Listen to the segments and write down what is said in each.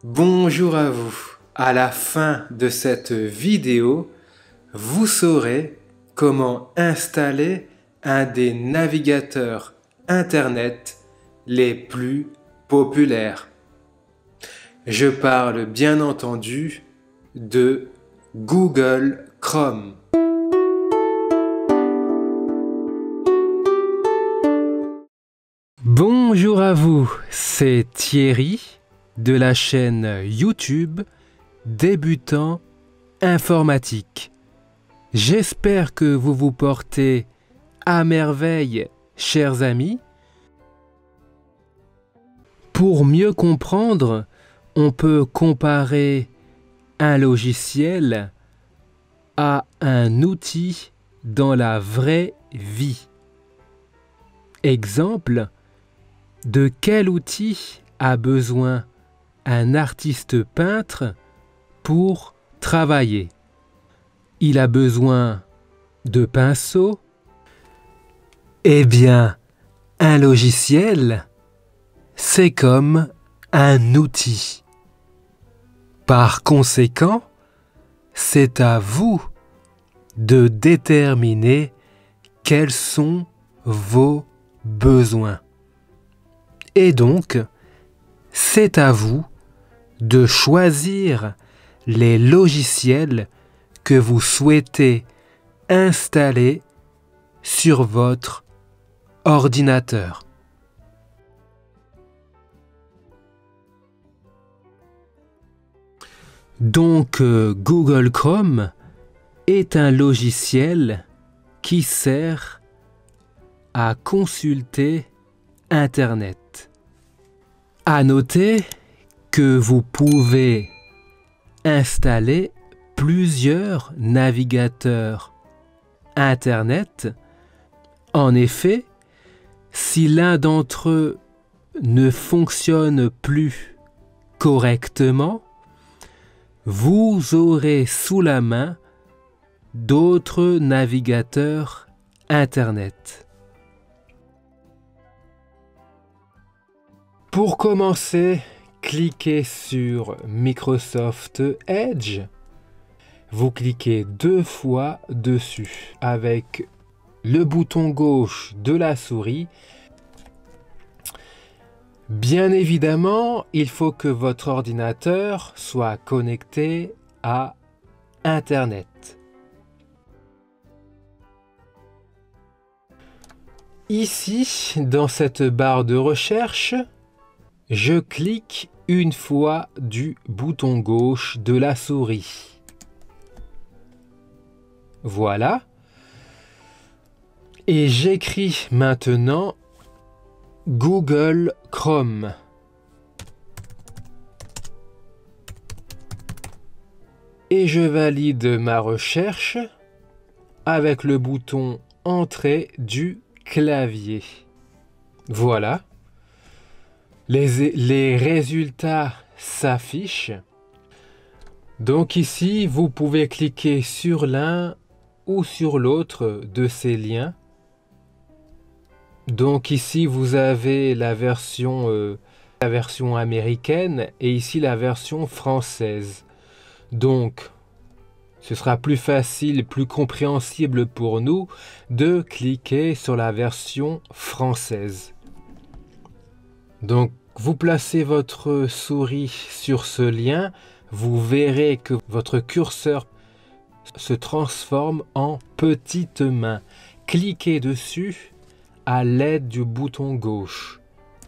Bonjour à vous. À la fin de cette vidéo, vous saurez comment installer un des navigateurs Internet les plus populaires. Je parle bien entendu de Google Chrome. Bonjour à vous, c'est Thierry de la chaîne YouTube Débutant Informatique. J'espère que vous vous portez à merveille, chers amis. Pour mieux comprendre, on peut comparer un logiciel à un outil dans la vraie vie. Exemple, de quel outil a besoin un artiste peintre pour travailler? Il a besoin de pinceaux? Eh bien, un logiciel, c'est comme un outil. Par conséquent, c'est à vous de déterminer quels sont vos besoins. Et donc, c'est à vous de choisir les logiciels que vous souhaitez installer sur votre ordinateur. Donc, Google Chrome est un logiciel qui sert à consulter Internet. À noter que vous pouvez installer plusieurs navigateurs Internet. En effet, si l'un d'entre eux ne fonctionne plus correctement, vous aurez sous la main d'autres navigateurs Internet. Pour commencer, cliquez sur Microsoft Edge. Vous cliquez 2 fois dessus avec le bouton gauche de la souris. Bien évidemment, il faut que votre ordinateur soit connecté à Internet. Ici, dans cette barre de recherche, je clique une fois du bouton gauche de la souris. Voilà. Et j'écris maintenant Google Chrome. Et je valide ma recherche avec le bouton Entrée du clavier. Voilà. Les résultats s'affichent. Donc ici, vous pouvez cliquer sur l'un ou sur l'autre de ces liens. Donc ici, vous avez la version américaine et ici la version française. Donc, ce sera plus facile, plus compréhensible pour nous de cliquer sur la version française. Donc, vous placez votre souris sur ce lien, vous verrez que votre curseur se transforme en petite main. Cliquez dessus à l'aide du bouton gauche.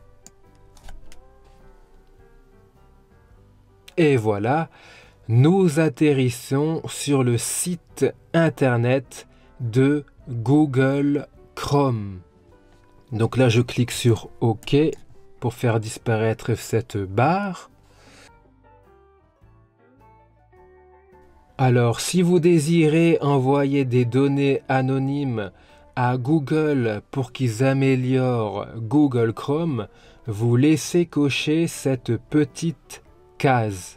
Et voilà, nous atterrissons sur le site internet de Google Chrome. Donc là, je clique sur OK pour faire disparaître cette barre. Alors, si vous désirez envoyer des données anonymes à Google pour qu'ils améliorent Google Chrome, vous laissez cocher cette petite case.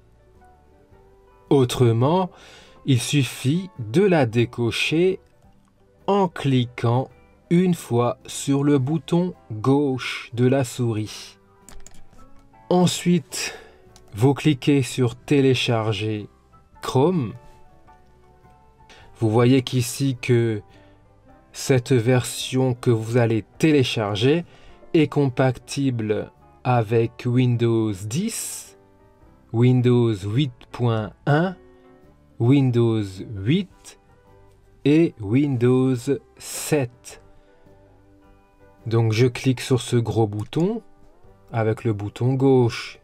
Autrement, il suffit de la décocher en cliquant une fois sur le bouton gauche de la souris. Ensuite, vous cliquez sur télécharger Chrome. Vous voyez qu'ici que cette version que vous allez télécharger est compatible avec Windows 10, Windows 8.1, Windows 8 et Windows 7. Donc je clique sur ce gros bouton avec le bouton gauche.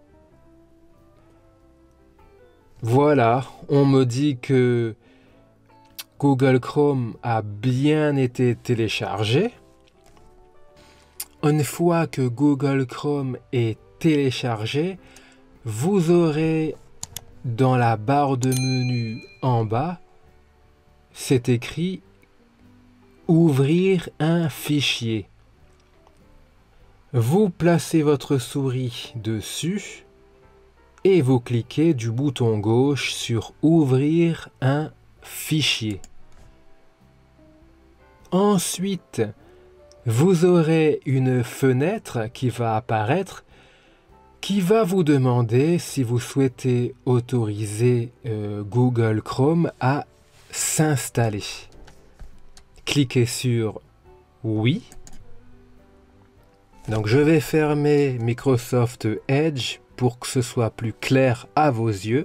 Voilà, on me dit que Google Chrome a bien été téléchargé. Une fois que Google Chrome est téléchargé, vous aurez dans la barre de menu en bas, c'est écrit « Ouvrir un fichier ». Vous placez votre souris dessus et vous cliquez du bouton gauche sur « Ouvrir un fichier ». Ensuite, vous aurez une fenêtre qui va apparaître qui va vous demander si vous souhaitez autoriser Google Chrome à s'installer. Cliquez sur « Oui ». Donc je vais fermer Microsoft Edge pour que ce soit plus clair à vos yeux.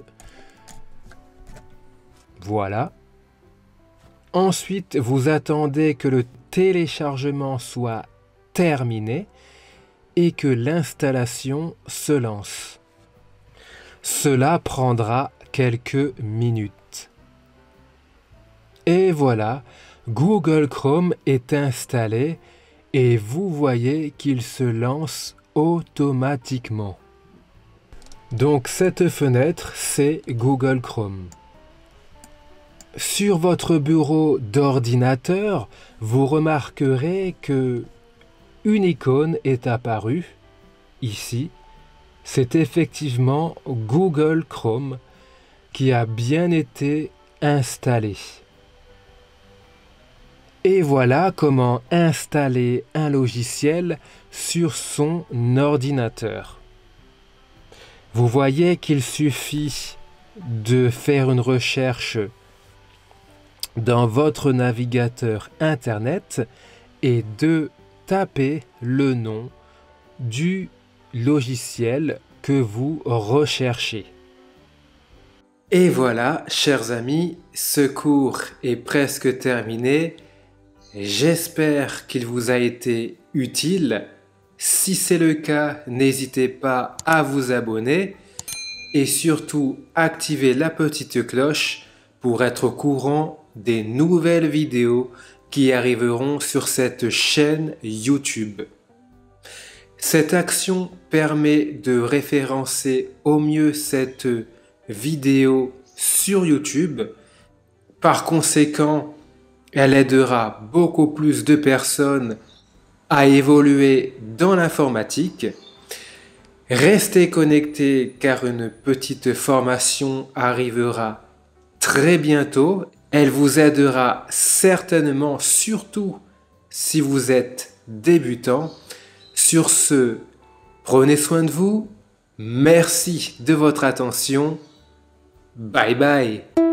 Voilà. Ensuite, vous attendez que le téléchargement soit terminé et que l'installation se lance. Cela prendra quelques minutes. Et voilà, Google Chrome est installé et vous voyez qu'il se lance automatiquement. Donc cette fenêtre, c'est Google Chrome. Sur votre bureau d'ordinateur, vous remarquerez que une icône est apparue ici. C'est effectivement Google Chrome qui a bien été installé. Et voilà comment installer un logiciel sur son ordinateur. Vous voyez qu'il suffit de faire une recherche dans votre navigateur Internet et de taper le nom du logiciel que vous recherchez. Et voilà, chers amis, ce cours est presque terminé. J'espère qu'il vous a été utile. Si c'est le cas, n'hésitez pas à vous abonner et surtout activer la petite cloche pour être au courant des nouvelles vidéos qui arriveront sur cette chaîne YouTube. Cette action permet de référencer au mieux cette vidéo sur YouTube. Par conséquent, elle aidera beaucoup plus de personnes à évoluer dans l'informatique. Restez connectés car une petite formation arrivera très bientôt. Elle vous aidera certainement, surtout si vous êtes débutant. Sur ce, prenez soin de vous. Merci de votre attention. Bye bye.